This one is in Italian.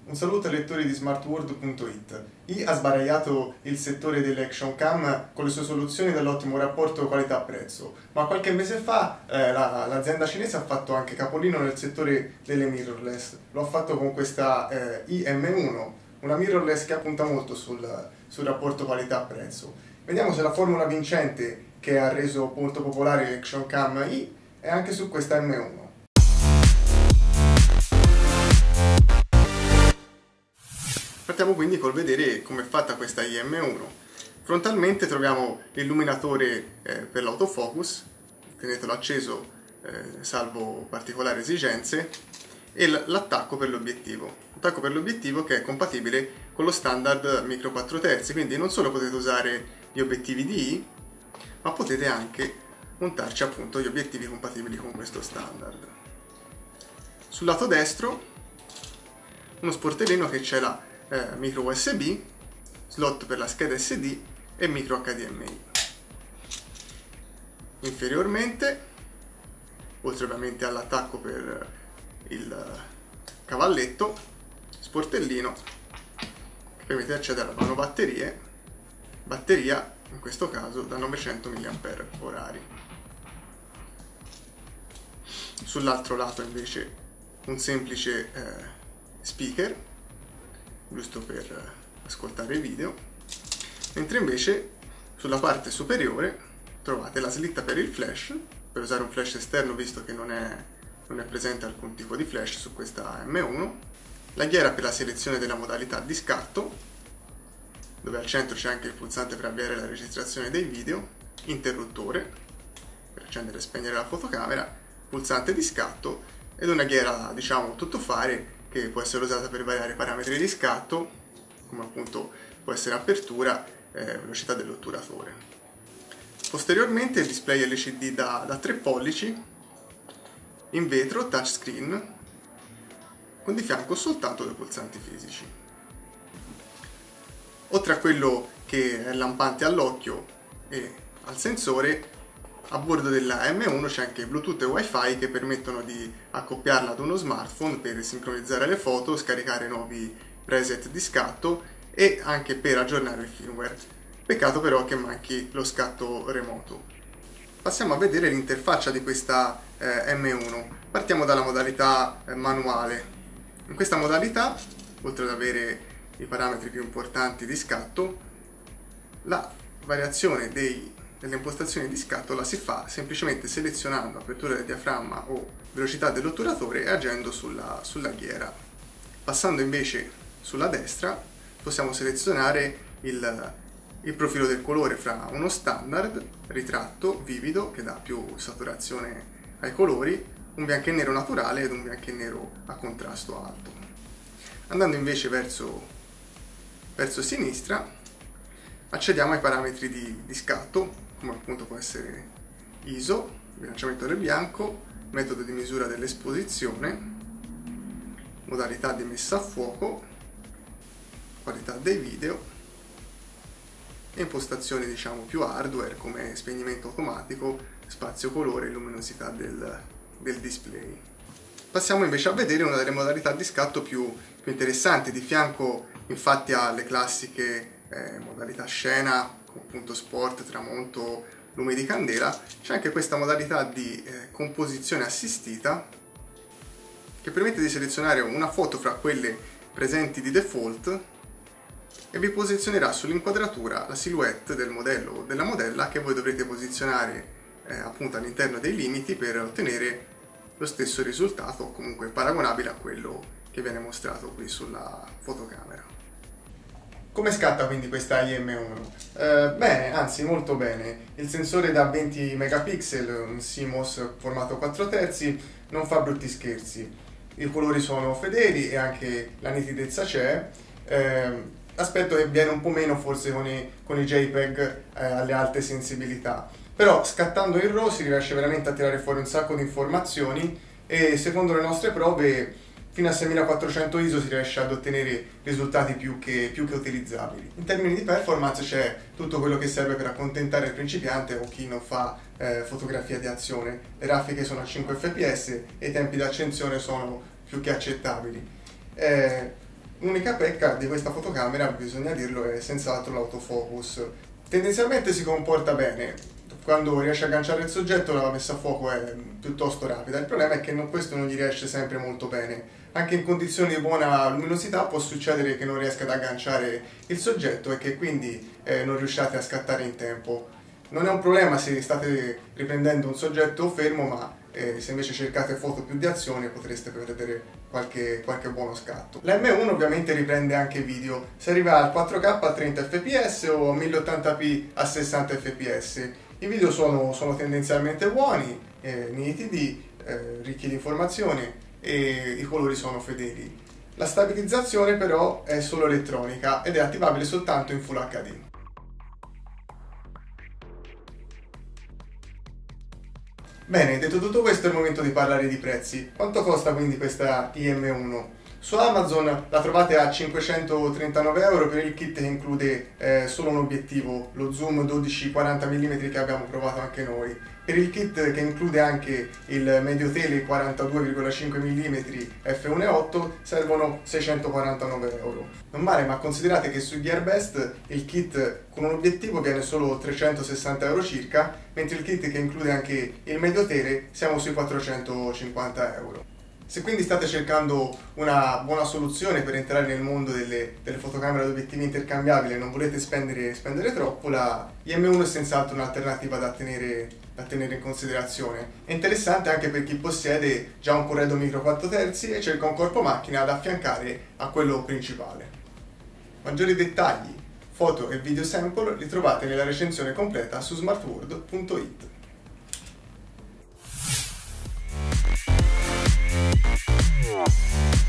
Un saluto ai lettori di smartworld.it. I ha sbaragliato il settore delle action cam con le sue soluzioni dall'ottimo rapporto qualità-prezzo, ma qualche mese fa l'azienda cinese ha fatto anche capolino nel settore delle mirrorless. Lo ha fatto con questa IM1, una mirrorless che punta molto sul rapporto qualità-prezzo. Vediamo se la formula vincente che ha reso molto popolare l'action cam I è anche su questa M1. Partiamo quindi col vedere come è fatta questa IM1. Frontalmente troviamo l'illuminatore per l'autofocus, tenetelo acceso salvo particolari esigenze, e l'attacco per l'obiettivo. L'attacco per l'obiettivo che è compatibile con lo standard micro 4 terzi, quindi non solo potete usare gli obiettivi di I, ma potete anche montarci appunto gli obiettivi compatibili con questo standard. Sul lato destro uno sportellino che c'è la micro USB, slot per la scheda SD e micro HDMI. Inferiormente, oltre ovviamente all'attacco per il cavalletto, sportellino che permette di accedere alla batteria in questo caso da 900 mAh. Sull'altro lato invece un semplice speaker giusto per ascoltare i video, mentre invece sulla parte superiore trovate la slitta per il flash, per usare un flash esterno visto che non è presente alcun tipo di flash su questa M1, la ghiera per la selezione della modalità di scatto, dove al centro c'è anche il pulsante per avviare la registrazione dei video, interruttore per accendere e spegnere la fotocamera, pulsante di scatto ed una ghiera diciamo tuttofare che può essere usata per variare i parametri di scatto, come appunto può essere apertura e velocità dell'otturatore. Posteriormente il display LCD da 3 pollici, in vetro, touchscreen, con di fianco soltanto 2 pulsanti fisici. Oltre a quello che è lampante all'occhio e al sensore, a bordo della M1 c'è anche Bluetooth e Wi-Fi che permettono di accoppiarla ad uno smartphone per sincronizzare le foto, scaricare nuovi preset di scatto e anche per aggiornare il firmware. Peccato però che manchi lo scatto remoto. Passiamo a vedere l'interfaccia di questa M1. Partiamo dalla modalità manuale. In questa modalità, oltre ad avere i parametri più importanti di scatto, la variazione delle impostazioni di scatto la si fa semplicemente selezionando apertura del diaframma o velocità dell'otturatore e agendo sulla ghiera. Passando invece sulla destra possiamo selezionare il profilo del colore fra uno standard, ritratto, vivido, che dà più saturazione ai colori, un bianco e nero naturale ed un bianco e nero a contrasto alto. Andando invece verso sinistra accediamo ai parametri di scatto, come appunto può essere ISO, bilanciamento del bianco, metodo di misura dell'esposizione, modalità di messa a fuoco, qualità dei video e impostazioni diciamo più hardware come spegnimento automatico, spazio colore e luminosità del display. Passiamo invece a vedere una delle modalità di scatto più interessanti. Di fianco infatti alle classiche modalità scena, appunto sport, tramonto, lume di candela, c'è anche questa modalità di composizione assistita che permette di selezionare una foto fra quelle presenti di default e vi posizionerà sull'inquadratura la silhouette del modello o della modella che voi dovrete posizionare appunto all'interno dei limiti per ottenere lo stesso risultato o comunque paragonabile a quello che viene mostrato qui sulla fotocamera. Come scatta quindi questa IM1? Bene, anzi molto bene. Il sensore da 20 megapixel, un CMOS formato 4 terzi, non fa brutti scherzi. I colori sono fedeli e anche la nitidezza c'è. Aspetto che viene un po' meno forse con i JPEG alle alte sensibilità. Però scattando in RAW si riesce veramente a tirare fuori un sacco di informazioni e secondo le nostre prove fino a 6400 ISO si riesce ad ottenere risultati più che utilizzabili. In termini di performance c'è tutto quello che serve per accontentare il principiante o chi non fa fotografia di azione. Le raffiche sono a 5 fps e i tempi di accensione sono più che accettabili. L'unica pecca di questa fotocamera, bisogna dirlo, è senz'altro l'autofocus. Tendenzialmente si comporta bene, quando riesce a agganciare il soggetto la messa a fuoco è piuttosto rapida. Il problema è che questo non gli riesce sempre molto bene. Anche in condizioni di buona luminosità può succedere che non riesca ad agganciare il soggetto e che quindi non riusciate a scattare in tempo. Non è un problema se state riprendendo un soggetto fermo, ma se invece cercate foto più di azione potreste perdere qualche buono scatto. La M1 ovviamente riprende anche video, si arriva al 4K a 30 fps o 1080p a 60 fps. I video sono tendenzialmente buoni, nitidi, ricchi di informazione e i colori sono fedeli. La stabilizzazione però è solo elettronica ed è attivabile soltanto in Full HD. Bene, detto tutto questo è il momento di parlare di prezzi. Quanto costa quindi questa IM1? Su Amazon la trovate a 539 euro per il kit che include solo un obiettivo, lo zoom 12-40 mm che abbiamo provato anche noi. Per il kit che include anche il medio tele 42,5 mm f1.8 servono 649 euro. Non male, ma considerate che su Gearbest il kit con un obiettivo viene solo 360 euro circa, mentre il kit che include anche il medio tele siamo sui 450 euro. Se quindi state cercando una buona soluzione per entrare nel mondo delle fotocamere ad obiettivi intercambiabili e non volete spendere troppo, la IM1 è senz'altro un'alternativa da tenere in considerazione. È interessante anche per chi possiede già un corredo micro 4 terzi e cerca un corpo macchina da affiancare a quello principale. Maggiori dettagli, foto e video sample li trovate nella recensione completa su smartworld.it. Yeah.